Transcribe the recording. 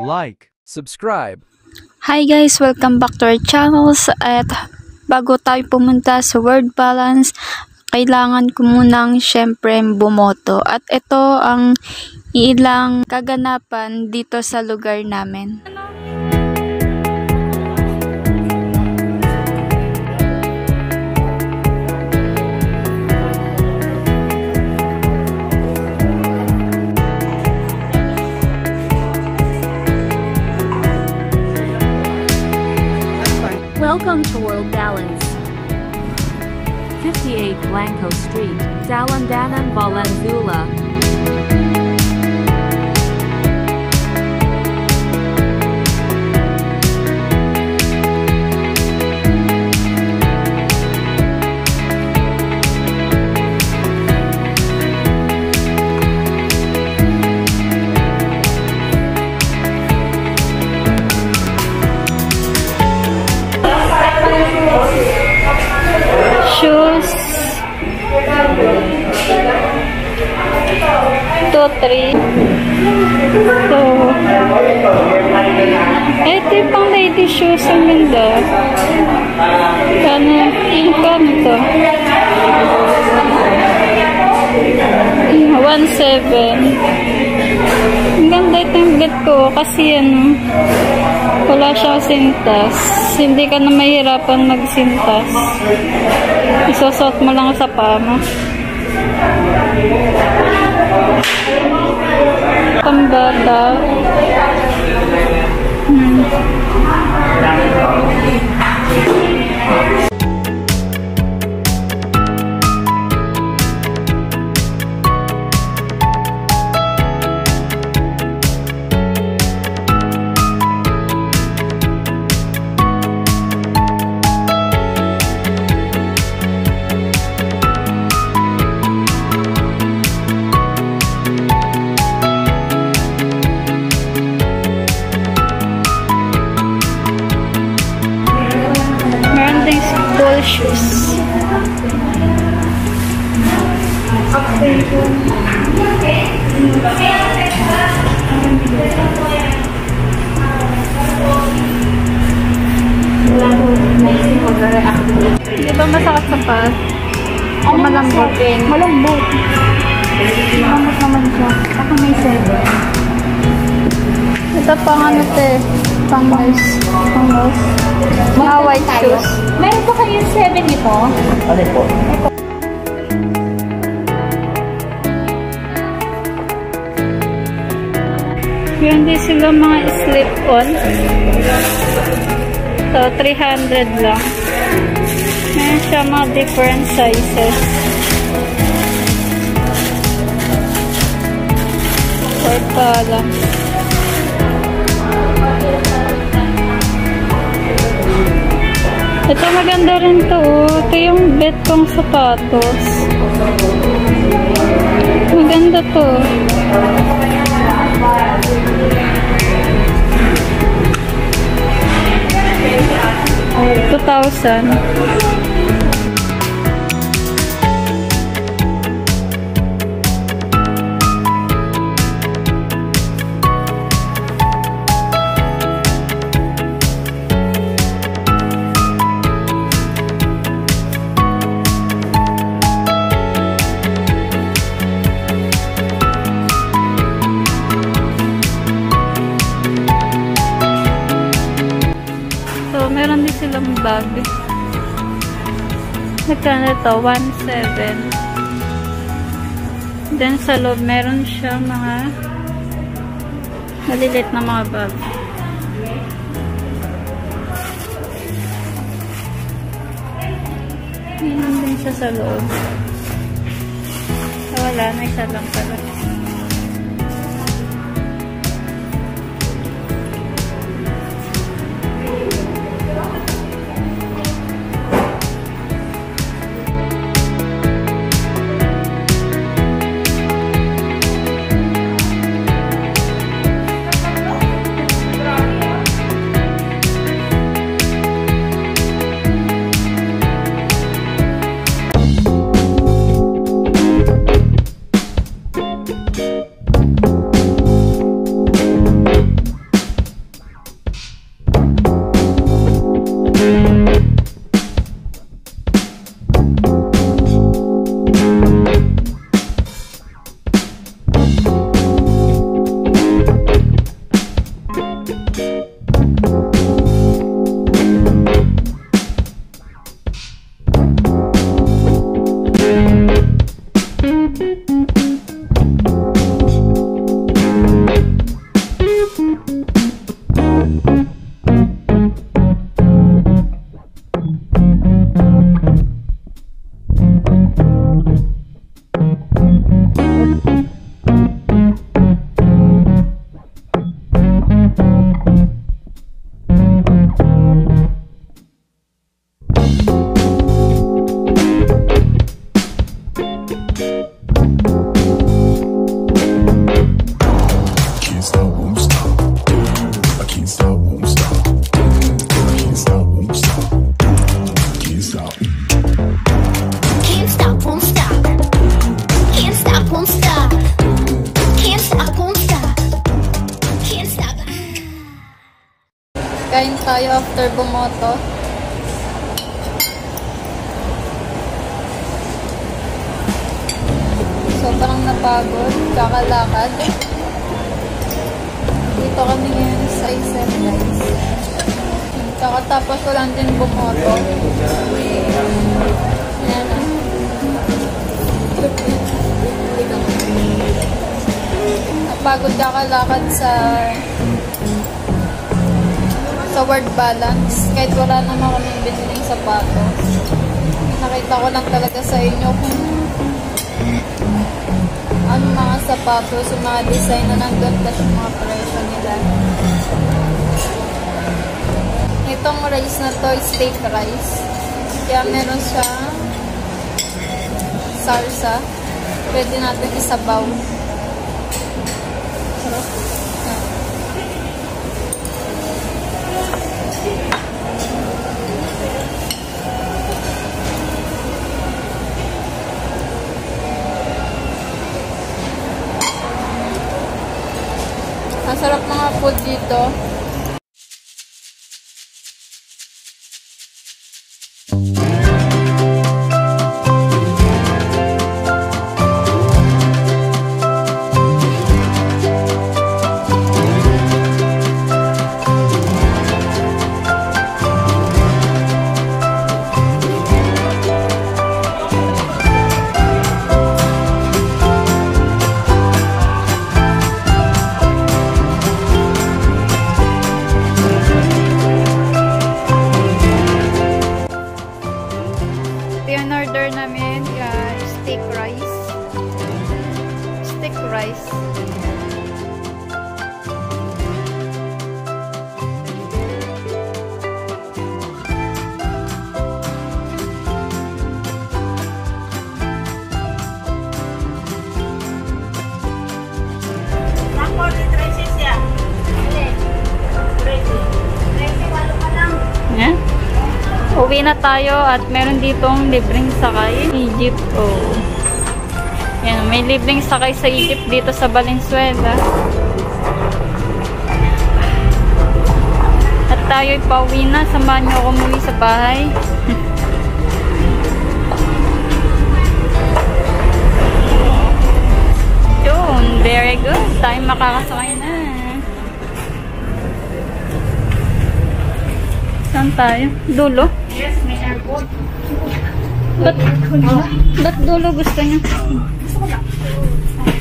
like, subscribe. Hi guys! Welcome back to our channels. At bago tayo pumunta sa word balance, kailangan ko munang syempre bumoto. At ito ang ilang kaganapan dito sa lugar namin. Welcome to World Balance. 58 Blanco Street, Dalandanan, Valenzuela. Shoes 2-3. So ito yung pang lady shoes, ang ganda. Ano to? 1.7. Ang ganda itong get ko kasi wala siyang sintas. Hindi ka na mahirapan magsintas. Isosot mo lang sa paa mo. Pambata. Ball shoes. Di ba masakit sa paa? O malambot? Malambot. Malambot naman siya. Ako may 7. Ito pang pang nurse. Mga white shoes. Meron po kayong 7 ito? Ano po? Yun din sila mga slip-on. So, 300 lang. Meron siya mga different sizes. Porta lang. Ito maganda rin to. Ito yung bet kong sapatos. Maganda to. $2,000. Meron din silang bag. Nagkano ito? 1.7. Then sa loob meron siya mga malilit na mga bag. Meron din siya sa loob. Wala na, isa lang pala. Kain tayo after bumoto. Sobrang napagod, kakalakad. Dito kami ngayon sa isip, guys. Kakatapos ko lang din bumoto. Ayan na. Napagod kakalakad sa word balance. Kahit wala naman kaming biniling sapatos. Nakita ko lang talaga sa inyo kung ano mga sapatos, yung mga design na nandun, tapos yung mga presyo nila. Itong rice na to, steak rice. Kaya meron siyang salsa. Pwede natin isabaw. Sarap. Ang sarap mga food dito. Order namin steak rice. Steak rice. Uwi na tayo at meron ditong libreng sakay Egypt. Oh. Yan, may libreng sakay sa Egypt dito sa Valenzuela. At tayo'y pauwi na. Samahan niyo ako muli sa bahay. Yun, very good. Tayo makakasakay na. Saan tayo? Dulo? Yes, may airport. Ba't dulo gusto niya? Gusto ko lang.